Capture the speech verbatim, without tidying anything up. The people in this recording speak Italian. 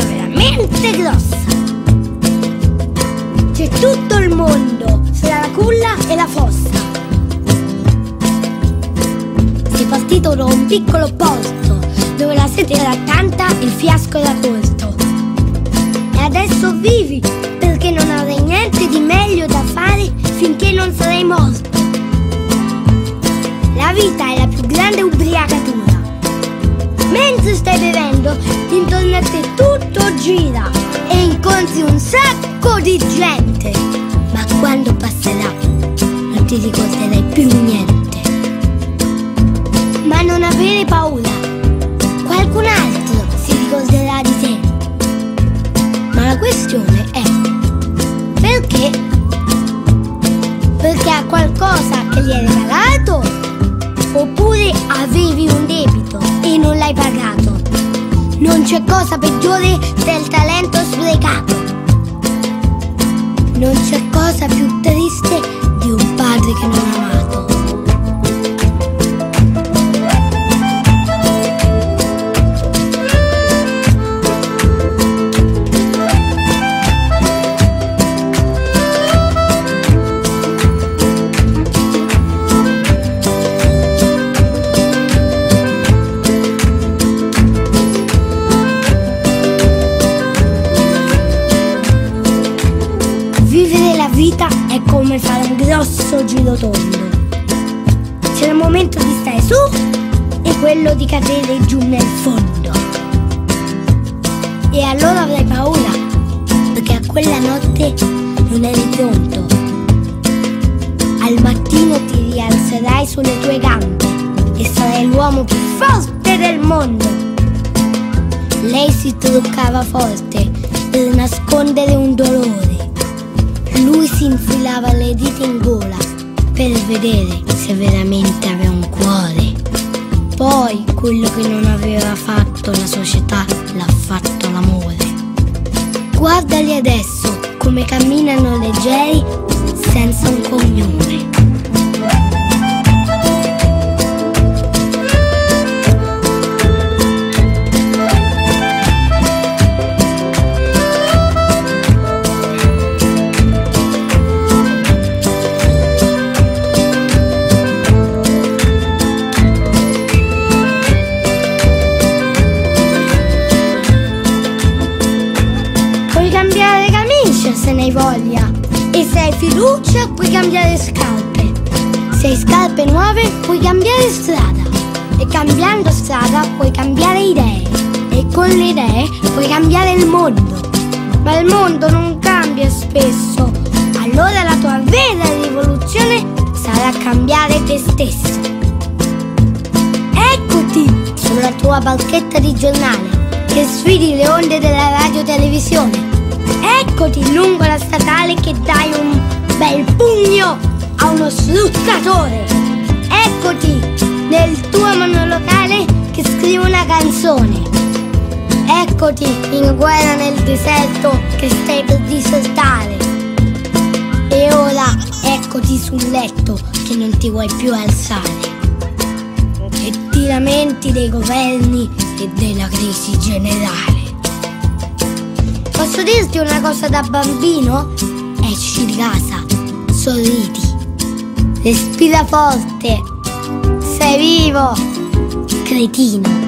veramente grossa. C'è tutto il mondo fra la culla e la fossa. Sei partito da un piccolo posto dove la sete era tanta e il fiasco era corto. E adesso vivi perché non avrai niente di meglio da fare finché non sarai morto. La vita è la più grande ubriacatura. Mentre stai bevendo, intorno a te tutto gira e incontri un sacco di gente. Ma quando passerà, non ti ricorderai più niente. Ma non avere paura, qualcun altro si ricorderà di te. Ma la questione è: perché? Perché ha qualcosa che gli hai regalato? Oppure avevi un debito e non l'hai pagato? Non c'è cosa peggiore del talento sprecato. Non c'è cosa più triste di un padre che non ha amato. Vita è come fare un grosso giro tondo. C'è il momento di stare su e quello di cadere giù nel fondo. E allora avrai paura, perché a quella notte non eri pronto. Al mattino ti rialzerai sulle tue gambe e sarai l'uomo più forte del mondo. Lei si truccava forte per nascondere un dolore. Lui si infilava le dita in gola per vedere se veramente aveva un cuore. Poi quello che non aveva fatto la società l'ha fatto l'amore. Guardali adesso come camminano leggeri senza un cognome. Se ne hai voglia, e se hai fiducia puoi cambiare scarpe. Se hai scarpe nuove puoi cambiare strada, e cambiando strada puoi cambiare idee, e con le idee puoi cambiare il mondo. Ma il mondo non cambia spesso, allora la tua vera rivoluzione sarà cambiare te stesso. Eccoti sulla tua barchetta di giornale che sfidi le onde della radio-televisione. Eccoti lungo la statale che dai un bel pugno a uno sfruttatore. Eccoti nel tuo monolocale che scrivi una canzone. Eccoti in guerra nel deserto che stai per disertare. E ora eccoti sul letto che non ti vuoi più alzare. E ti lamenti dei governi e della crisi generale. Posso dirti una cosa da bambino? Esci di casa, sorridi, respira forte, sei vivo, cretino.